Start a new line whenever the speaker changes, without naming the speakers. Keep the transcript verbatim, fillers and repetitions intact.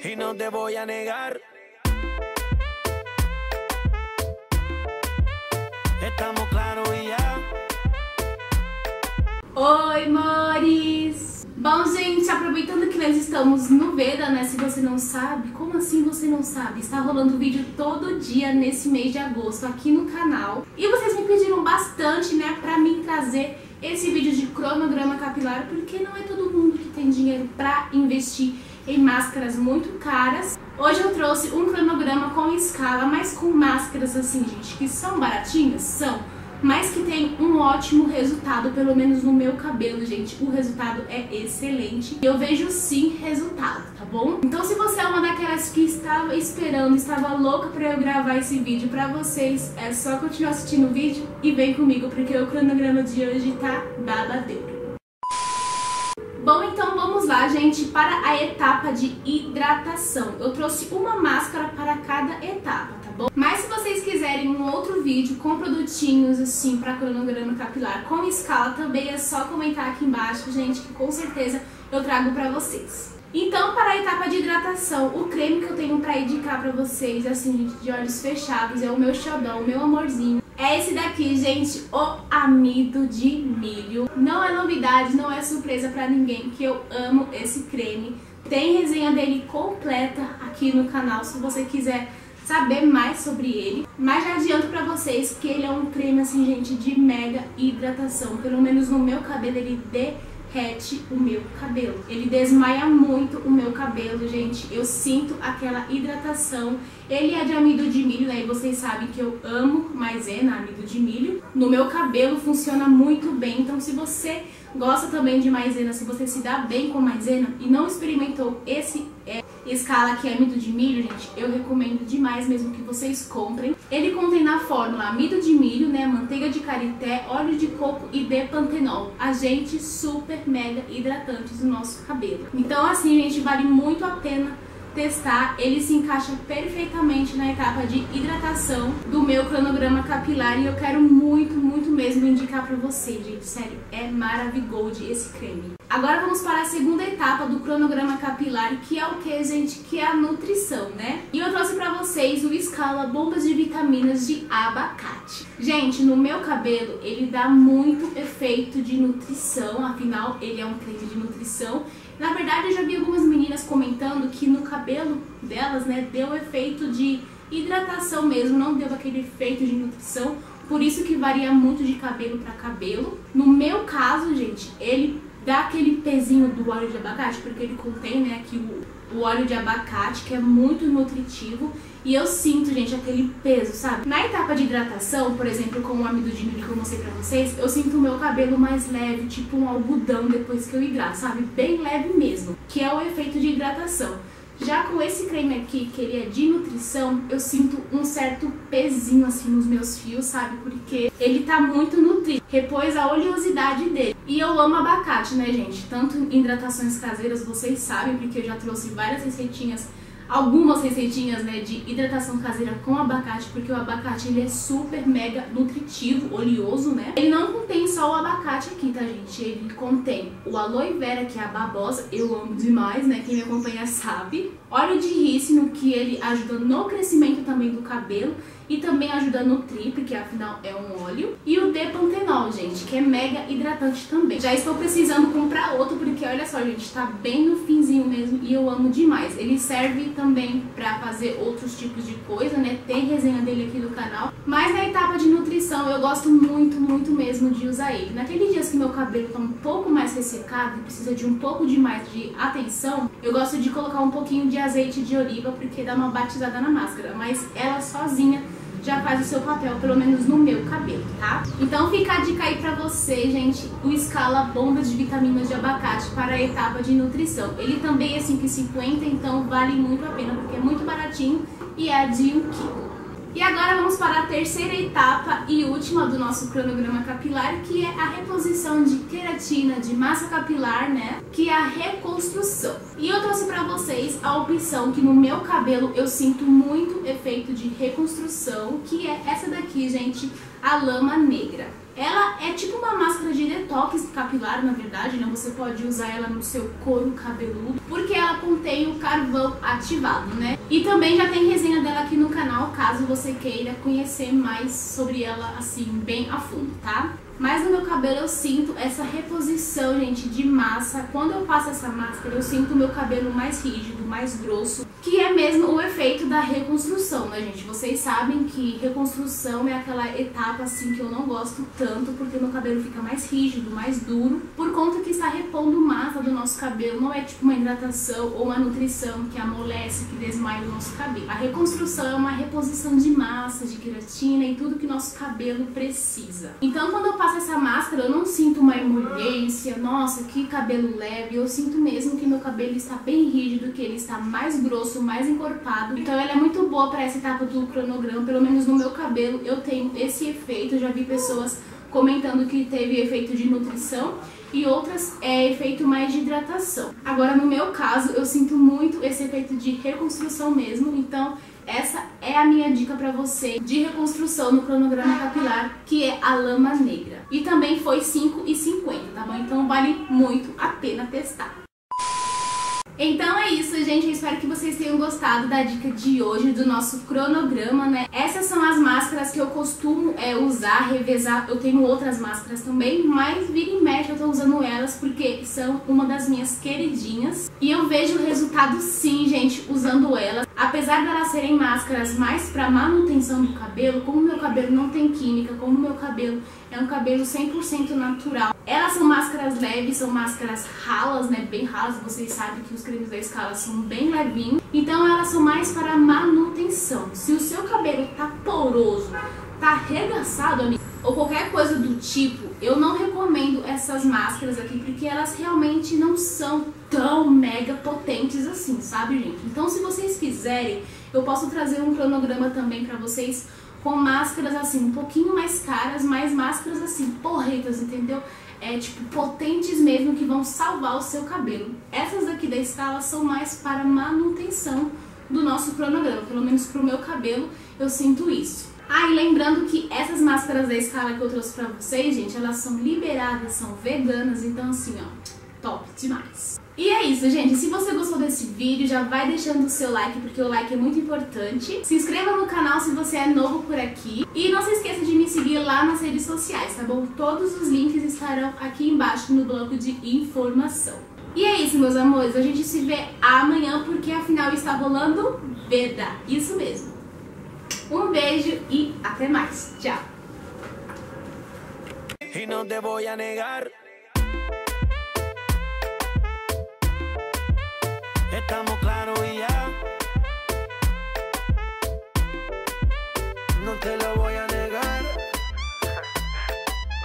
y no te voy a negar. Estamos claros e já.
Oi, mores! Bom, gente, aproveitando que nós estamos no Veda, né? Se você não sabe, como assim você não sabe? Está rolando vídeo todo dia nesse mês de agosto aqui no canal. E vocês me pediram bastante, né, pra mim trazer esse vídeo de cronograma capilar, porque não é todo mundo que tem dinheiro pra investir em máscaras muito caras. Hoje eu trouxe um cronograma com escala, mas com máscaras assim, gente, que são baratinhas, são, mas que tem um ótimo resultado, pelo menos no meu cabelo, gente. O resultado é excelente. Eu vejo sim resultado, tá bom? Então se você é uma daquelas que estava esperando, estava louca pra eu gravar esse vídeo pra vocês, é só continuar assistindo o vídeo e vem comigo, porque o cronograma de hoje tá babadeiro. Bom, então vamos lá, gente, para a etapa de hidratação. Eu trouxe uma máscara para cada etapa, tá bom? Mas se vocês quiserem um outro vídeo com produtinhos assim para cronograma capilar com escala, também é só comentar aqui embaixo, gente, que com certeza eu trago para vocês. Então, para a etapa de hidratação, o creme que eu tenho para indicar para vocês, assim, gente, de olhos fechados, é o meu xodó, o meu amorzinho. É esse daqui, gente, o amido de milho. Não é novidade, não é surpresa pra ninguém que eu amo esse creme. Tem resenha dele completa aqui no canal, se você quiser saber mais sobre ele. Mas já adianto pra vocês que ele é um creme, assim, gente, de mega hidratação. Pelo menos no meu cabelo ele derrete o meu cabelo. Ele desmaia muito o meu cabelo, gente. Eu sinto aquela hidratação. Ele é de amido de milho, né? E vocês sabem que eu amo maisena, amido de milho. No meu cabelo funciona muito bem. Então se você gosta também de maisena, se você se dá bem com maisena e não experimentou esse é, escala que é amido de milho, gente, eu recomendo demais mesmo que vocês comprem. Ele contém na fórmula amido de milho, né, manteiga de karité, óleo de coco e D-pantenol, agentes super mega hidratantes do nosso cabelo. Então assim, gente, vale muito a pena testar. Ele se encaixa perfeitamente na etapa de hidratação do meu cronograma capilar e eu quero muito, muito mesmo indicar pra vocês, gente, sério, é maravilhoso esse creme. Agora vamos para a segunda etapa do cronograma capilar, que é o que, gente? Que é a nutrição, né? E eu trouxe pra vocês o Scala Bombas de Vitaminas de Abacate. Gente, no meu cabelo ele dá muito efeito de nutrição, afinal ele é um creme de nutrição. Na verdade, eu já vi algumas meninas comentando que no cabelo delas, né, deu efeito de hidratação mesmo, não deu aquele efeito de nutrição, por isso que varia muito de cabelo para cabelo. No meu caso, gente, ele dá aquele pezinho do óleo de abacate, porque ele contém, né, aqui o, o óleo de abacate, que é muito nutritivo, e eu sinto, gente, aquele peso, sabe? Na etapa de hidratação, por exemplo, com o amido de milho que eu mostrei pra vocês, eu sinto o meu cabelo mais leve, tipo um algodão depois que eu hidrato, sabe? Bem leve mesmo, que é o efeito de hidratação. Já com esse creme aqui, que ele é de nutrição, eu sinto um certo pezinho assim nos meus fios, sabe? Porque ele tá muito nutrido, repôs a oleosidade dele. E eu amo abacate, né, gente? Tanto em hidratações caseiras, vocês sabem, porque eu já trouxe várias receitinhas, algumas receitinhas, né, de hidratação caseira com abacate, porque o abacate ele é super mega nutritivo, oleoso, né? Ele não contém só o abacate aqui, tá, gente? Ele contém o aloe vera, que é a babosa, eu amo demais, né? Quem me acompanha sabe. Óleo de rícino, que ele ajuda no crescimento também do cabelo e também ajuda a nutrir, porque afinal é um óleo. E o D-pantenol, gente, que é mega hidratante também. Já estou precisando comprar outro, porque olha só, gente, tá bem no finzinho mesmo e eu amo demais. Ele serve também pra fazer outros tipos de coisa, né? Tem resenha dele aqui no canal. Mas na etapa de nutrição eu gosto muito, muito mesmo de usar ele. Naqueles dias que meu cabelo tá um pouco mais ressecado e precisa de um pouco de mais de atenção, eu gosto de colocar um pouquinho de azeite de oliva, porque dá uma batizada na máscara. Mas ela sozinha já faz o seu papel, pelo menos no meu cabelo, tá? Então fica a dica aí pra você, gente, o Scala Bombas de Vitaminas de Abacate para a etapa de nutrição. Ele também é cinco reais e cinquenta centavos, então vale muito a pena, porque é muito baratinho e é de um quilo. E agora vamos para a terceira etapa e última do nosso cronograma capilar, que é a reposição de queratina, de massa capilar, né? Que é a reconstrução. E eu trouxe pra vocês a opção que no meu cabelo eu sinto muito efeito de reconstrução, que é essa daqui, gente, a lama negra. Ela é tipo uma máscara de detox capilar, na verdade, né? Você pode usar ela no seu couro cabeludo, porque ela contém o carvão ativado, né? E também já tem resenha dela aqui no canal, caso você queira conhecer mais sobre ela, assim, bem a fundo, tá? Mas no meu cabelo eu sinto essa reposição, gente, de massa. Quando eu passo essa máscara, eu sinto o meu cabelo mais rígido, mais grosso, que é mesmo o efeito da reconstrução, né, gente? Vocês sabem que reconstrução é aquela etapa, assim, que eu não gosto tanto, porque meu cabelo fica mais rígido, mais duro, por conta que está repondo massa do nosso cabelo. Não é tipo uma hidratação ou uma nutrição que amolece, que desmaia o nosso cabelo. A reconstrução é uma reposição de massa, de queratina e tudo que nosso cabelo precisa. Então, quando eu passo essa máscara, eu não sinto uma emolência, nossa, que cabelo leve. Eu sinto mesmo que meu cabelo está bem rígido, que ele está mais grosso, mais encorpado. Então ela é muito boa para essa etapa do cronograma. Pelo menos no meu cabelo eu tenho esse efeito. Eu já vi pessoas comentando que teve efeito de nutrição e outras é efeito mais de hidratação. Agora, no meu caso, eu sinto muito esse efeito de reconstrução mesmo. Então essa é a minha dica pra você de reconstrução no cronograma capilar, que é a lama negra. E também foi cinco reais e cinquenta centavos, tá bom? Então vale muito a pena testar. Então é isso, gente. Eu espero que vocês tenham gostado da dica de hoje do nosso cronograma, né? Essas são as máscaras que eu costumo é, usar, revezar. Eu tenho outras máscaras também, mas vira e mexe eu tô usando elas porque são uma das minhas queridinhas. E eu vejo resultado sim, gente, usando elas. Apesar de elas serem máscaras mais pra manutenção do cabelo, como meu cabelo não tem química, como meu cabelo é um cabelo cem por cento natural, elas são máscaras leves, são máscaras ralas, né, bem ralas. Vocês sabem que os cremes da Scala são bem levinhos, então elas são mais para manutenção. Se o seu cabelo tá poroso, tá arregaçado, amigo, ou qualquer coisa do tipo, eu não recomendo essas máscaras aqui, porque elas realmente não são tão mega potentes assim, sabe, gente? Então, se vocês quiserem, eu posso trazer um cronograma também pra vocês com máscaras assim, um pouquinho mais caras, mas máscaras assim, porretas, entendeu? É tipo, potentes mesmo, que vão salvar o seu cabelo. Essas daqui da Scala são mais para manutenção do nosso cronograma, pelo menos pro meu cabelo eu sinto isso. Ah, e lembrando que essas máscaras da Scala que eu trouxe pra vocês, gente, elas são liberadas, são veganas, então assim, ó, top demais. E é isso, gente. Se você gostou desse vídeo, já vai deixando o seu like, porque o like é muito importante. Se inscreva no canal se você é novo por aqui. E não se esqueça de me seguir lá nas redes sociais, tá bom? Todos os links estarão aqui embaixo no bloco de informação. E é isso, meus amores. A gente se vê amanhã, porque afinal está rolando Veda. Isso mesmo. Um beijo e até mais. Tchau.
Y no te voy a negar. Estamos claros y ya. No te lo